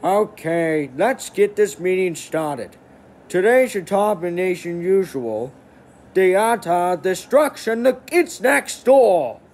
Okay, let's get this meeting started. Today's your topic nation usual. The utter destruction, it's next door.